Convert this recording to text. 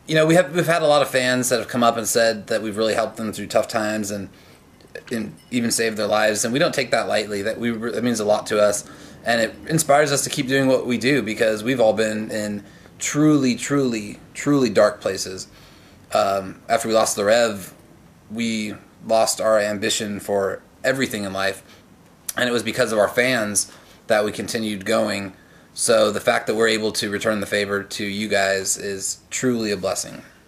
we've had a lot of fans that have come up and said that we've really helped them through tough times and even saved their lives, and we don't take that lightly. That means a lot to us, and it inspires us to keep doing what we do, because we've all been in truly, truly, truly dark places. After we lost the Rev, we lost our ambition for everything in life, and it was because of our fans that we continued going. So the fact that we're able to return the favor to you guys is truly a blessing.